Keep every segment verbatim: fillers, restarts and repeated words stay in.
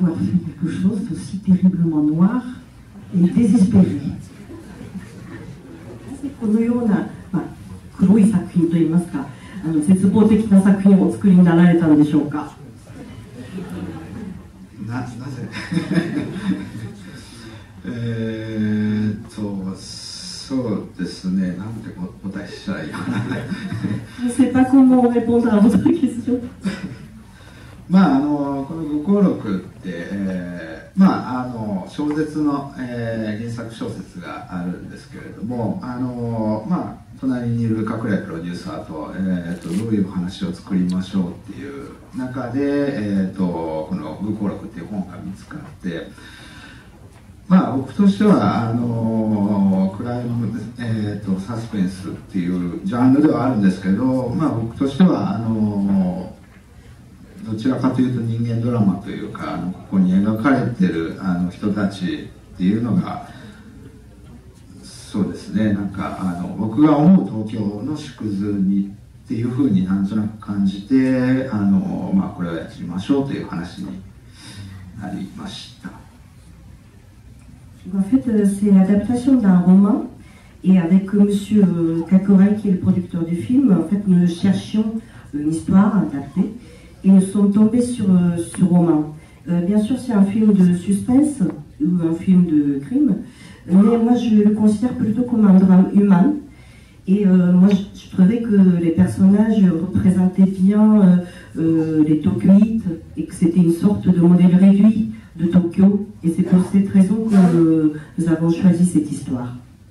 avoir fait quelque chose d'aussi terriblement noir et désespéré. このような、まあ、黒い作品といいますか、あの絶望的な作品をお作りになられたんでしょうか。 な、なぜえーっと、そうですね、なんて答えしたらいいかな。 Je ne sais pas comment répondre à votre question. まあ、あのこの愚行録って、えーまあ、あの小説の、えー、原作小説があるんですけれども、あの、まあ、隣にいる隠れプロデューサーと、えー、とどういう話を作りましょうっていう中で、えー、とこの愚行録っていう本が見つかって、まあ、僕としてはあのクライム、えー、とサスペンスっていうジャンルではあるんですけど、まあ、僕としてはあのどちらかというと人間ドラマというか、あのここに描かれてるあの人たちっていうのが、そうですね、なんかあの僕が思う東京の縮図にっていうふうになんとなく感じて、あの、まあ、これをやってみましょうという話になりました。 En fait, c'est l'adaptation d'un roman, et avec Monsieur Kakorai, qui est le producteur du film, en fait, nous cherchions une histoire adaptée, et nous sommes tombés sur ce roman. Euh, bien sûr, c'est un film de suspense, ou un film de crime, mais moi, je le considère plutôt comme un drame humain, et euh, moi, je, je trouvais que les personnages représentaient bien euh, euh, les Tokyoïtes, et que c'était une sorte de modèle réduit de Tokyo, et c'est pour cette raison que euh, nous avons choisi cette histoire.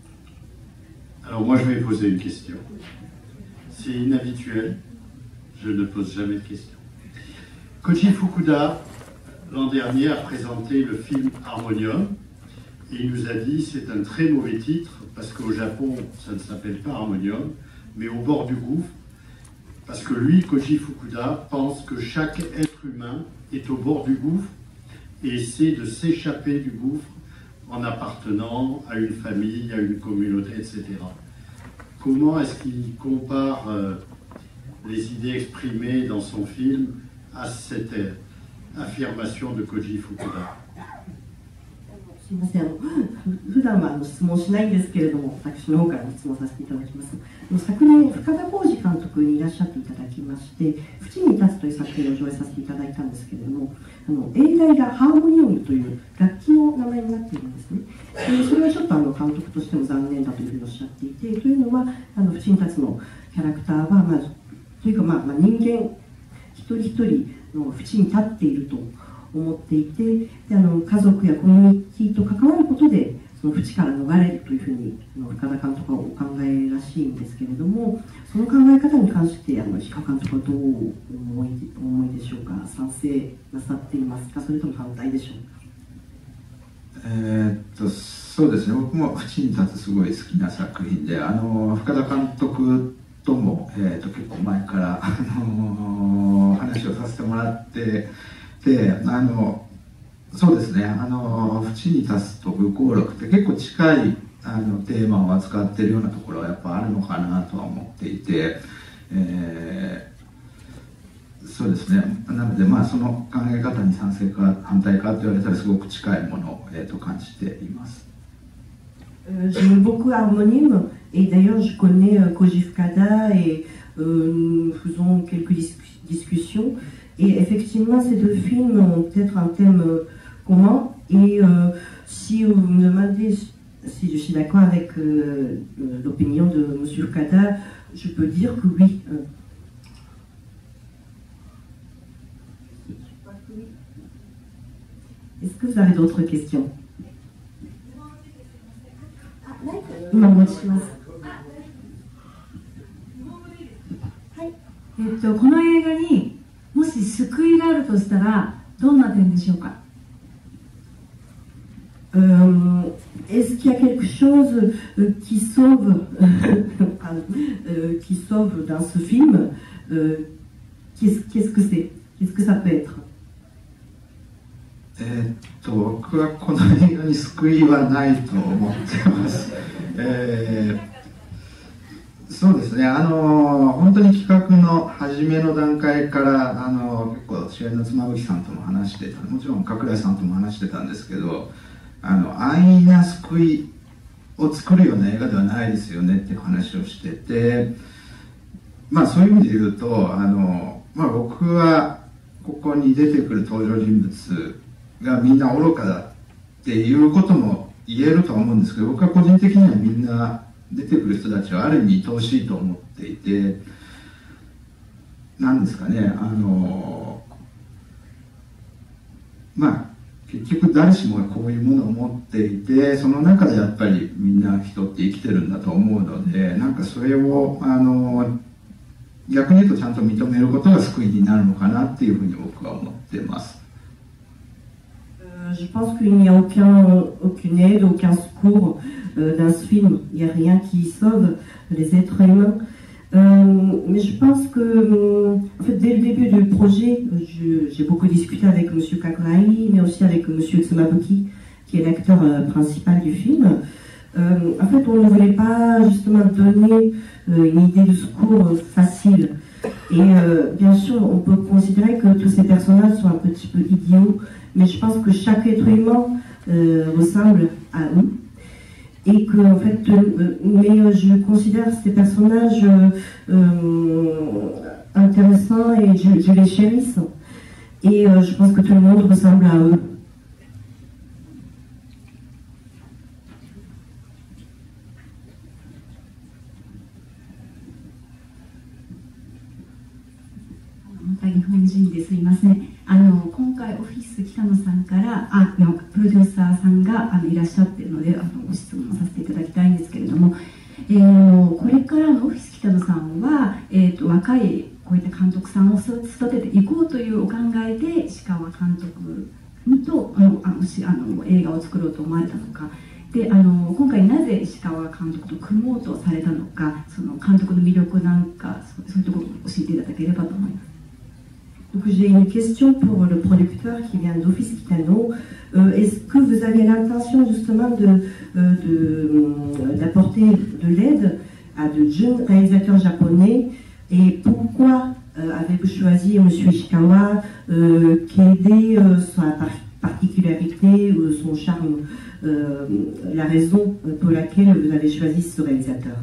Alors moi je vais poser une question. C'est inhabituel, je ne pose jamais de questions. Koji Fukuda, l'an dernier, a présenté le film Harmonium, et il nous a dit c'est un très mauvais titre, parce qu'au Japon ça ne s'appelle pas Harmonium, mais au bord du gouffre, parce que lui, Koji Fukuda, pense que chaque être humain est au bord du gouffre, et essaie de s'échapper du gouffre en appartenant à une famille, à une communauté, et cetera. Comment est-ce qu'il compare euh, les idées exprimées dans son film à cette euh, affirmation de Koji Fukuda? すみません、あの普段はあの質問しないんですけれども、私の方から質問させていただきます。昨年、深田晃司監督にいらっしゃっていただきまして、淵に立つという作品を上映させていただいたんですけれども、あの英題がハーモニウムという楽器の名前になっているんですね。でそれはちょっとあの監督としても残念だというふうにおっしゃっていて、というのは、あの淵に立つのキャラクターは、まあ、というか、まあまあ、人間一人一人の淵に立っていると思っていて、であの家族やコミュニティと関わることでその淵から逃れるというふうに深田監督はお考えらしいんですけれども、その考え方に関してあの石川監督はどう思い、思いでしょうか。賛成なさっていますか、それとも反対でしょうか。 えー、っとそうですね、僕も淵に立つすごい好きな作品で、あの深田監督とも、えー、っと結構前から、あのー、話をさせてもらってで、あのそうですね、あの淵に立つと愚行録って結構近いあのテーマを扱っているようなところはやっぱあるのかなとは思っていて、えー、そうですね、なのでまあその考え方に賛成か反対かと言われたらすごく近いものを、えー、と感じています。 Euh, J'aime beaucoup Harmonium, et d'ailleurs je connais euh, Koji Fukuda, et euh, nous faisons quelques dis discussions. Et effectivement, ces deux films ont peut-être un thème euh, commun. Et euh, si vous me demandez si je suis d'accord avec euh, l'opinion de M. Fukuda, je peux dire que oui. Euh. Est-ce que vous avez d'autres questions? 今お持ちします。 はい。えっと、この映画にもし救いがあるとしたらどんな点でしょうか。 Euh, Est-ce qu'il y a quelque chose euh, qui sauve, euh, qui sauve dans ce film? euh, Qu'est-ce qu'est-ce que c'est? Qu'est-ce que ça peut être? えー、っと僕はこの映画に救いはないと思ってます。えー、そうですね、あの本当に企画の初めの段階からあの結構主演の妻夫木さんとも話してた、もちろん加倉井さんとも話してたんですけど、あの安易な救いを作るような映画ではないですよねっていう話をしてて、まあそういう意味で言うと、あの、まあ、僕はここに出てくる登場人物がみんな愚かだっていうことも言えるとは思うんですけど、僕は個人的にはみんな出てくる人たちはある意味愛おしいと思っていて、なんですかね、あのまあ結局誰しもがこういうものを持っていて、その中でやっぱりみんな人って生きてるんだと思うので、なんかそれをあの逆に言うとちゃんと認めることが救いになるのかなっていうふうに僕は思ってます。 Je pense qu'il n'y a aucun, aucune aide, aucun secours euh, dans ce film. Il n'y a rien qui sauve les êtres humains. Euh, mais je pense que, en fait, dès le début du projet, j'ai beaucoup discuté avec M. Kakurai, mais aussi avec M. Tsumabuki, qui est l'acteur euh, principal du film. Euh, en fait, on ne voulait pas justement donner euh, une idée de secours euh, facile. Et euh, bien sûr, on peut considérer que tous ces personnages sont un petit peu idiots, mais je pense que chaque être humain euh, ressemble à eux. Et que, en fait, euh, mais euh, je considère ces personnages euh, euh, intéressants et je, je les chérisse. Et euh, je pense que tout le monde ressemble à eux. 日本人ですいません。あの今回オフィス北野さんからあのプロデューサーさんがあのいらっしゃっているので、あのご質問させていただきたいんですけれども、えー、これからのオフィス北野さんは、えー、と若いこういった監督さんを育てていこうというお考えで石川監督とあのあのしあの映画を作ろうと思われたのか。であの今回なぜ石川監督と組もうとされたのか、その監督の魅力なんかそうそういうところを教えていただければと思います。 Donc j'ai une question pour le producteur qui vient d'Office Kitano. Euh, Est-ce que vous avez l'intention justement de, euh, de, d'apporter de l'aide à de jeunes réalisateurs japonais, et pourquoi euh, avez-vous choisi M. Ishikawa? euh, Quelle est euh, sa particularité ou son charme, euh, la raison pour laquelle vous avez choisi ce réalisateur?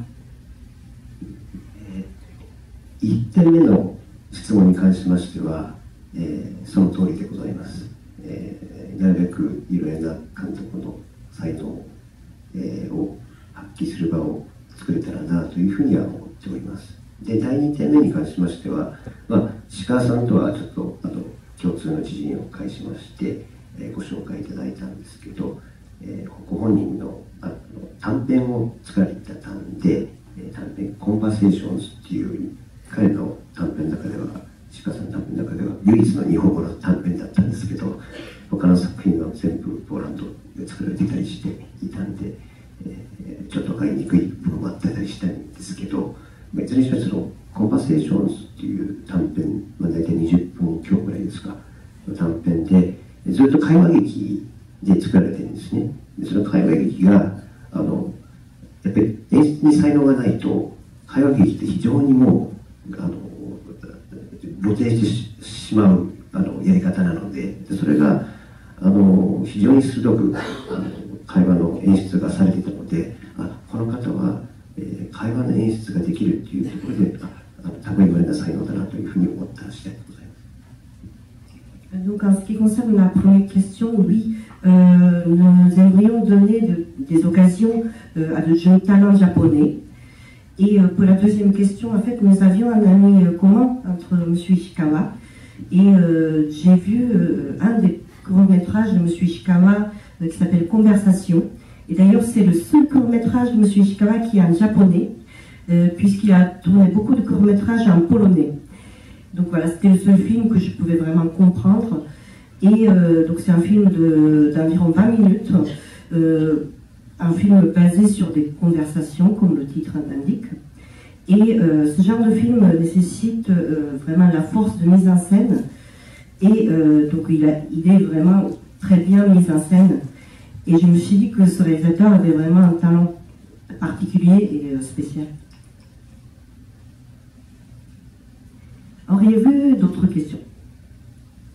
いってんめの質問に関しましては、えー、その通りでございます。えー、なるべくいろいろな監督の才能、えー、を発揮する場を作れたらなというふうには思っております。で、だいにてんめに関しましては、まあ、石川さんとはちょっとあの共通の知人を介しまして、えー、ご紹介いただいたんですけど、えー、ご本人のあの短編を作られた短で、えー、短編コンバーセーションズっていう彼の短編の中では、石川さんの短編の中では唯一の日本語の短編だったんですけど、他の作品は全部ポーランドで作られていたりしていたんで、えー、ちょっと分かりにくい部分もあったりしたんですけど、いずれにしろそのコンバーセーションズっていう短編、まあ、大体にじゅっぷん強ぐらいですか、短編でずっと会話劇で作られてるんですね。でその会話劇があのやっぱり演出に才能がないと会話劇って非常にもうあの露呈してしまうあのやり方なの で, でそれがあの非常に鋭くあの会話の演出がされていたので、あこの方は、えー、会話の演出ができるっていうところで、ああの多分言われた才能だなというふうに思った次第でございます。 Donc en ce qui concerne la première question, oui, euh, nous aimerions donner de, des occasions euh, à de jeunes talents japonais. Et euh, pour la deuxième question, en fait, nous avions un ami euh, commun entre M. Ishikawa, et euh, j'ai vu euh, un des courts-métrages de M. Ishikawa euh, qui s'appelle Conversation. Et d'ailleurs, c'est le seul court-métrage de M. Ishikawa qui est en japonais, euh, puisqu'il a tourné beaucoup de courts-métrages en polonais. Donc voilà, c'était le seul film que je pouvais vraiment comprendre. Et euh, donc c'est un film d'environ vingt minutes. Euh, un film basé sur des conversations, comme le titre l'indique. Et euh, ce genre de film nécessite euh, vraiment la force de mise en scène. Et euh, donc il, a, il est vraiment très bien mis en scène. Et je me suis dit que ce réalisateur avait vraiment un talent particulier et euh, spécial. Auriez-vous d'autres questions?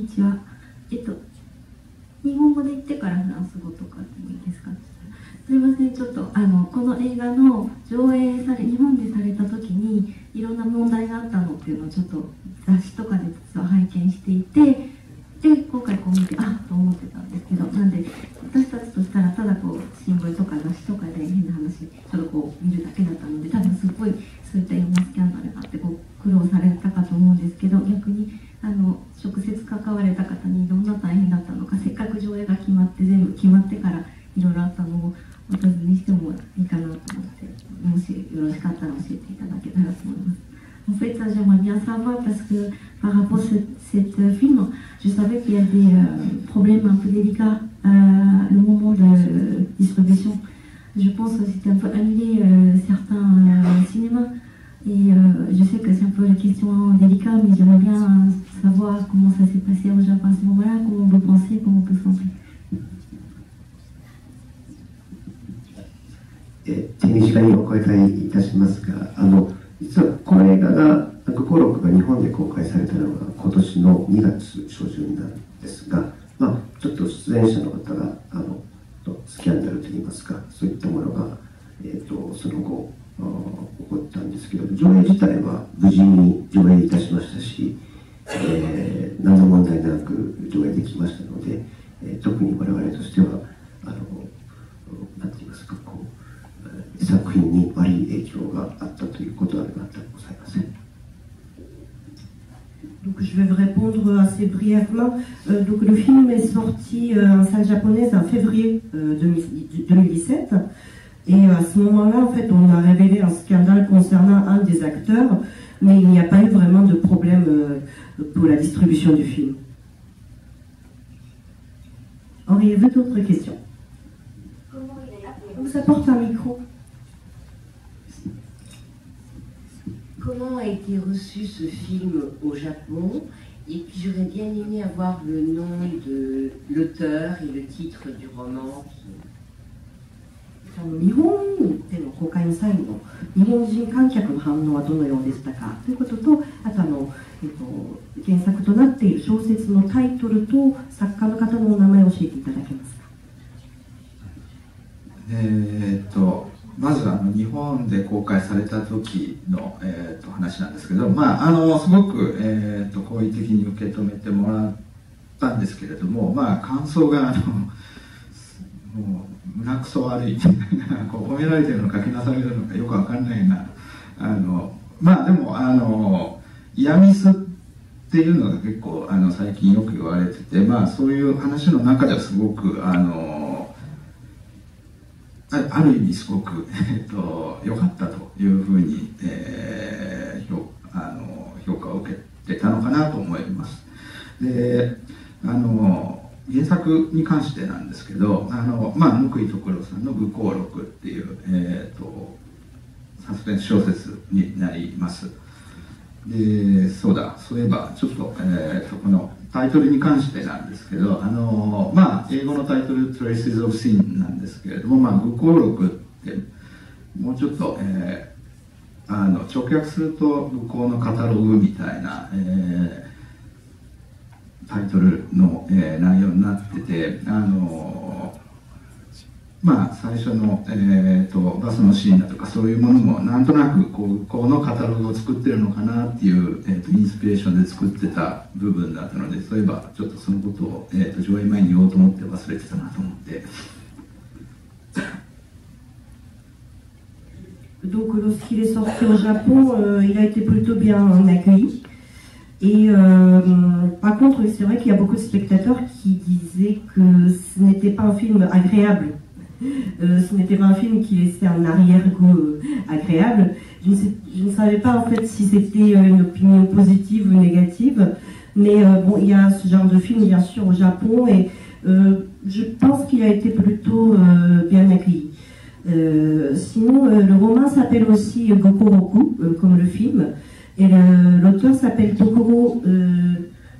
にちは。えっと、日本語で言ってからフランス語とかでもいいですか？すいません、ちょっとあのこの映画の上映され、日本でされた時にいろんな問題があったのっていうのをちょっと雑誌とかで実は拝見していて、で今回こう見てあっと思ってたんですけど、なんで私たちとしたらただこう新聞とか雑誌とかで変な話ちょっとこう見るだけだったので、多分すごいそういったいろんなスキャンダルがあってこう苦労されたかと思うんですけど、逆にあの直接関われた方にどんな大変だったのか、せっかく上映が決まって全部決まってからいろいろあったのをお尋ねしてもいいかなと思って、もしよろしかったら教えていただけたらと思います。En fait, j'aimerais bien savoir parce que par rapport à cet film, je savais qu'il y a des euh, problèmes un peu délicats à le moment de distribution. Je pense que c'était un peu annulé euh, certains euh, cinémas et euh, je sais que c'est un peu la question délicate, mais j'aimerais bien savoir comment ça s'est passé au Japon à ce moment-là, comment vous pensez, comment vous sentez. え手短にお答えいたしますが、あの実はこの映画が愚行録が日本で公開されたのが今年のにがつしょうじゅんなんですが、まあ、ちょっと出演者の方があのスキャンダルといいますか、そういったものが、えー、とその後起こったんですけど、上映自体は無事に上映いたしましたし、えー、何の問題なく上映できましたので、えー、特に我々としてはあのなんて言いますか、こう作品に悪い影響があったということは全くございません。 Donc je vais vous répondre assez brièvement. Euh, donc le film est sorti euh, en salle japonaise en février euh, deux mille dix-sept et euh, à ce moment-là en fait on a révélé un scandale concernant un des acteurs, mais il n'y a pas eu vraiment de problème euh, pour la distribution du film. Auriez-vous d'autres questions? On vous apporte un micro. Comment a été reçu ce film au Japon? Et puis j'aurais bien aimé avoir le nom de l'auteur et le titre du roman. 日本での公開の際の日本人観客の反応はどのようでしたかということと、あとあの、えっと、原作となっている小説のタイトルと作家の方のお名前を教えていただけますか？ えーっとまずあの日本で公開された時の、えー、と話なんですけど、まあ、あのすごく、えー、と好意的に受け止めてもらったんですけれども、まあ、感想があのもう胸くそ悪いこう褒められてるのかけなされるのかよくわかんないな、あのまあでもあのイヤミスっていうのが結構あの最近よく言われてて、まあ、そういう話の中ではすごくあのある意味すごく、えー、と良かったというふうに、えー、評, あの評価を受けてたのかなと思います。で、あの原作に関してなんですけど、あの、まあ、貫井徳郎さんの「愚行録」っていう、えー、とサスペンス小説になります。で、そうだ、そういえばちょっと、えー、とこのタイトルに関してなんですけど、あのまあ、英語のタイトル「Traces of Sin」なんですけれども、まあ、愚行録ってもうちょっと、えー、あの直訳すると愚行のカタログみたいな、えー、タイトルの、えー、内容になってて、あのまあ、最初の、えー、とバスのシーンだとかそういうものもなんとなくこうこのカタログを作ってるのかなっていう、えー、とインスピレーションで作ってた部分だったので、そういえばちょっとそのことを、えー、と上映前に言おうと思って忘れてたなと思って。 Donc lorsqu'il est sorti au Japon, euh, il a été plutôt bien accueilli. Et euh, par contre, c'est vrai qu'il y a beaucoup de spectateurs qui disaient que ce n'était pas un film agréable. Euh, ce n'était pas un film qui laissait un arrière-goût euh, agréable. Je ne, sais, je ne savais pas en fait si c'était euh, une opinion positive ou négative, mais euh, bon, il y a ce genre de film bien sûr au Japon et euh, je pense qu'il a été plutôt euh, bien accueilli. Euh, sinon, euh, le roman s'appelle aussi Gokoroku, euh, comme le film, et l'auteur s'appelle Tokoro, euh,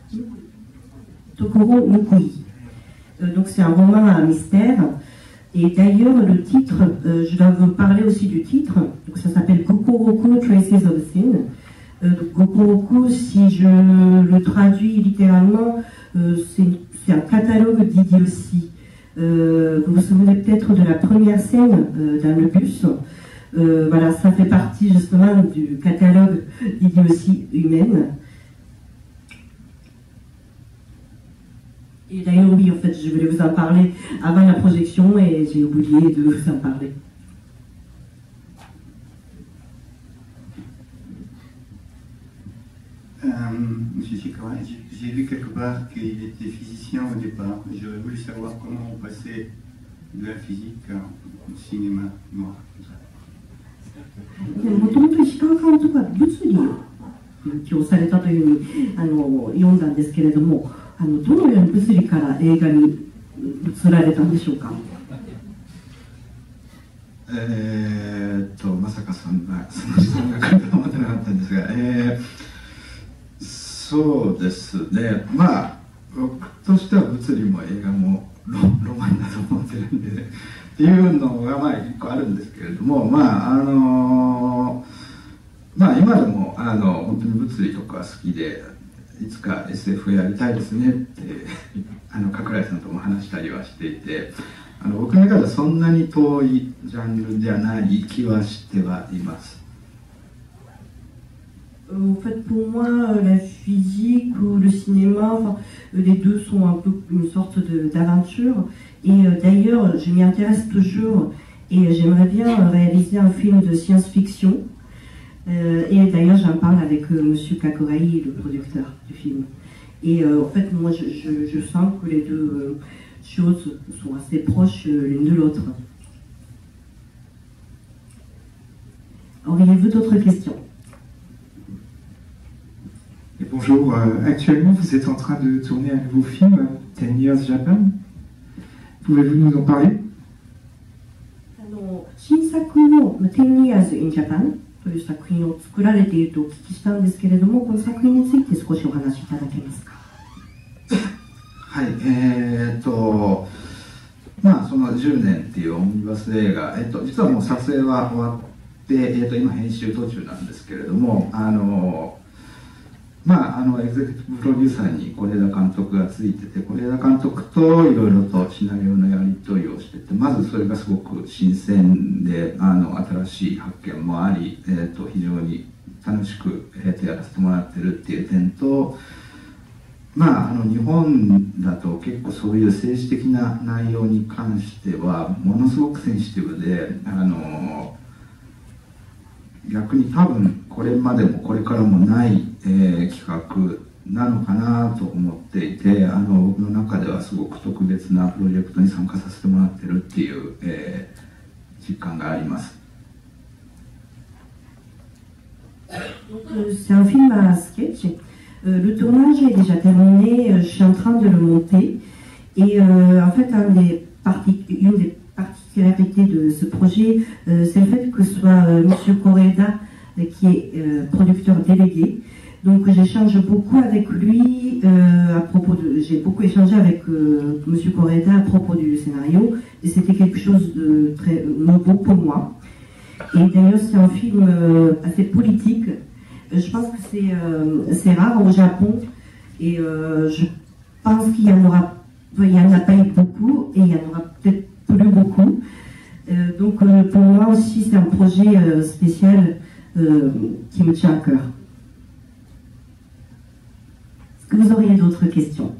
Tokoro Mukui. Euh, donc c'est un roman à mystère. Et d'ailleurs, le titre, euh, je dois vous parler aussi du titre, donc ça s'appelle Gokoroku Traces of Sin. Euh, Gokoroku, si je le traduis littéralement, euh, c'est un catalogue d'idioties. Euh, vous vous souvenez peut-être de la première scène euh, dans le bus. Euh, voilà, ça fait partie justement du catalogue d'idioties humaines. Et d'ailleurs, oui, en fait, je voulais vous en parler avant la projection et j'ai oublié de vous en parler. Euh, Monsieur Chikawa, j'ai vu quelque part qu'il était physicien au départ. J'aurais voulu savoir comment on passait de la physique au cinéma noir. もともと石川監督は物理を勉強されたというふうにあの読んだんですけれども、あのどのように物理から映画に移られたんでしょうか。 えーっとまさかそんなその質問が来るとは思ってなかったんですが、えー、そうですね、まあ僕としては物理も映画も ロ, ロマンだと思ってるんで、ね、っていうのがまあ一個あるんですけれども、まああのまあ今でもあの本当に物理とか好きで、いつか エスエフ やりたいですねってあの加倉井さんとも話したりはしていて、あの僕の中ではそんなに遠いジャンルではない気はしてはいます。 En fait, pour moi, la physique ou le cinéma, enfin, les deux sont un peu une sorte d'aventure. Et euh, d'ailleurs, je m'y intéresse toujours et j'aimerais bien réaliser un film de science-fiction. Euh, et d'ailleurs, j'en parle avec euh, Monsieur Kakurai, le producteur du film. Et euh, en fait, moi, je, je, je sens que les deux euh, choses sont assez proches euh, l'une de l'autre. Auriez-vous d'autres questions? Et bonjour, euh, actuellement vous êtes en train de tourner un nouveau film, Ten Years Japan. Pouvez-vous nous en parler? あの新作の「Ten Years in Japan」という作品を作られているとお聞きしたんですけれども、この作品について少しお話しいただけますか。 はい、えー、っとまあそのじゅうねんっていうオムニバス映画、えっと、実はもう撮影は終わって、えー、っと今編集途中なんですけれども、あのまあ、あのエグゼクティブプロデューサーに是枝監督がついてて、是枝監督といろいろとシナリオのやり取りをしてて、まずそれがすごく新鮮で、あの新しい発見もあり、えー、と非常に楽しく、えー、とやらせてもらってるっていう点と、まあ、あの日本だと結構そういう政治的な内容に関してはものすごくセンシティブで、あの逆に多分これまでもこれからもない、えー、企画なのかなと思っていて、あの僕の中ではすごく特別なプロジェクトに参加させてもらってるっていう、えー、実感があります。 C'est un film à sketch. Euh, le tournage est déjà terminé. Je suis en train de le monter. Et euh, en fait, un des parti une des particularité de ce projet, euh, c'est le fait que ce soit euh, Monsieur Koreda euh, qui est euh, producteur délégué. Donc j'échange beaucoup avec lui euh, à propos de, j'ai beaucoup échangé avec euh, Monsieur Koreda à propos du scénario et c'était quelque chose de très nouveau pour moi. Et d'ailleurs c'est un film euh, assez politique. Je pense que c'est euh, c'est rare au Japon et euh, je pense qu'il y en aura, il y en a pas eu beaucoup et il y en aura peut-être plus beaucoup. Euh, donc euh, pour moi aussi c'est un projet euh, spécial euh, qui me tient à cœur. Est-ce que vous auriez d'autres questions?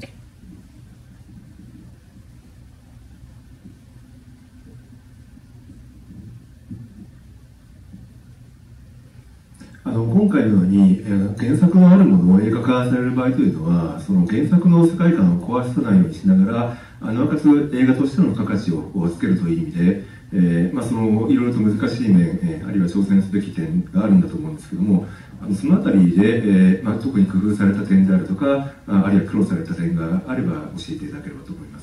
あの今回のように、えー、原作のあるものを映画化される場合というのは、その原作の世界観を壊さないようにしながら、あなおかつ映画としての付加価値をつけるという意味で、えーまあ、そのいろいろと難しい面、えー、あるいは挑戦すべき点があるんだと思うんですけども、あのそのあたりで、えーまあ、特に工夫された点であるとか、あるいは苦労された点があれば教えていただければと思います。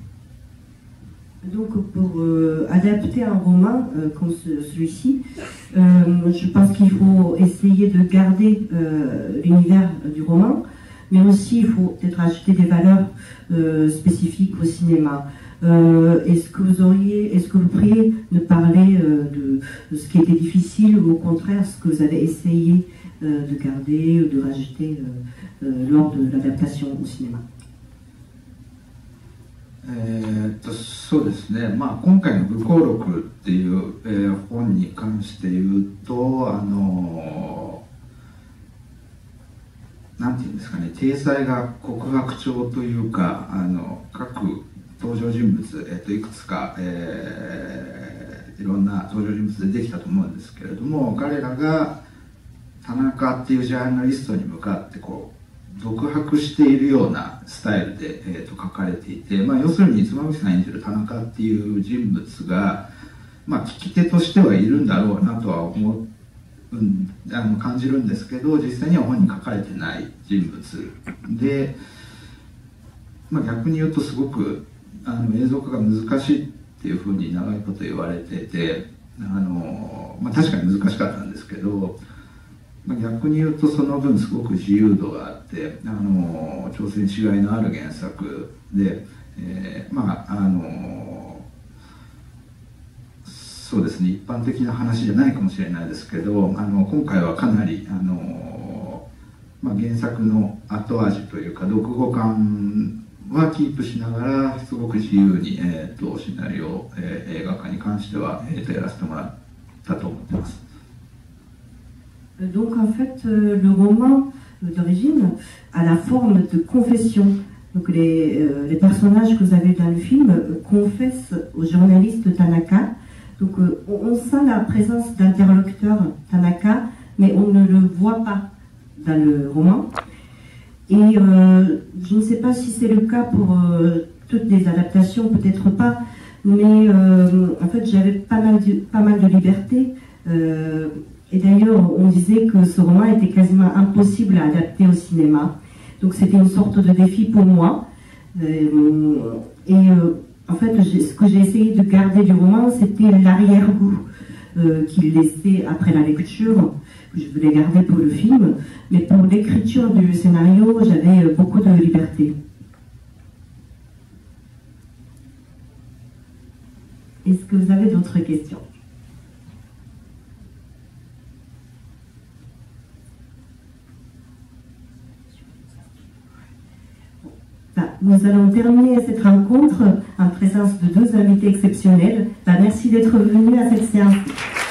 Donc pour euh, adapter un roman euh, comme ce, celui-ci, euh, je pense qu'il faut essayer de garder euh, l'univers du roman, mais aussi il faut peut-être ajouter des valeurs euh, spécifiques au cinéma. Euh, est-ce que vous auriez, est-ce que vous pourriez nous parler euh, de, de ce qui était difficile ou au contraire ce que vous avez essayé euh, de garder ou de rajouter euh, euh, lors de l'adaptation au cinéma? えー、っとそうですね、まあ、今回の「愚行録」っていう、えー、本に関して言うと、あのなんていうんですかね、体裁が告白調というか、あの各登場人物、えー、っといくつか、えー、いろんな登場人物でできたと思うんですけれども、彼らが田中っていうジャーナリストに向かってこう独白しているようなスタイルで、えー、と書かれていて、まあ、要するに妻夫木さん演じる田中っていう人物が、まあ、聞き手としてはいるんだろうなとは思う、うん、あの感じるんですけど、実際には本に書かれてない人物で、まあ、逆に言うとすごくあの映像化が難しいっていうふうに長いこと言われてて、あの、まあ、確かに難しかったんですけど、まあ、逆に言うとその分すごく自由度があって、あの挑戦しがいのある原作で、えー、まああのそうですね、一般的な話じゃないかもしれないですけど、あの今回はかなりあの、まあ、原作の後味というか読後感はキープしながらすごく自由に、えー、とシナリオ、えー、映画化に関しては、えー、とやらせてもらったと思ってます。 Donc en fait, euh, le roman euh, d'origine a la forme de confession. Donc les, euh, les personnages que vous avez dans le film euh, confessent au journaliste Tanaka. Donc euh, on, on sent la présence d'interlocuteur Tanaka, mais on ne le voit pas dans le roman. Et euh, je ne sais pas si c'est le cas pour euh, toutes les adaptations, peut-être pas, mais euh, en fait j'avais pas mal de, pas mal de liberté. Euh, Et d'ailleurs, on disait que ce roman était quasiment impossible à adapter au cinéma. Donc c'était une sorte de défi pour moi. Euh, et euh, en fait, ce que j'ai essayé de garder du roman, c'était l'arrière-goût euh, qu'il laissait après la lecture, que je voulais garder pour le film. Mais pour l'écriture du scénario, j'avais beaucoup de liberté. Est-ce que vous avez d'autres questions? Nous allons terminer cette rencontre en présence de deux invités exceptionnels. Merci d'être venus à cette séance.